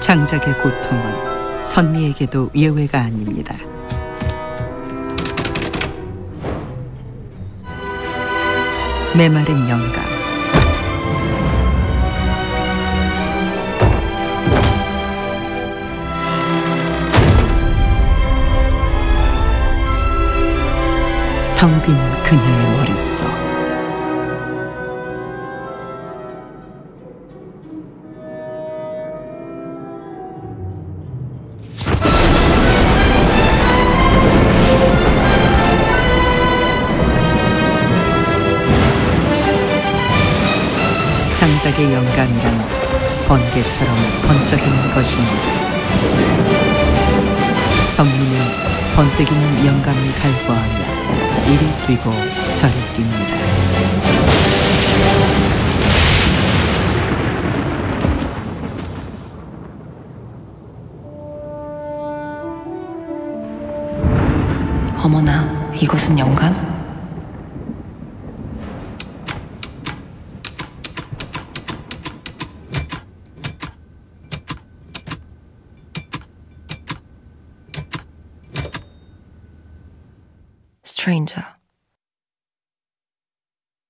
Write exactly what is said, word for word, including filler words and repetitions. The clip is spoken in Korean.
장작의 고통은 선미에게도 예외가 아닙니다. 메마른 영감, 텅 빈 그녀의 머릿속. 장작의 영감이란 번개처럼 번쩍이는 것입니다. 선미는 번뜩이는 영감을 갈구하며 이리 뛰고 저리 뜁니다. 어머나, 이것은 영감? Stranger.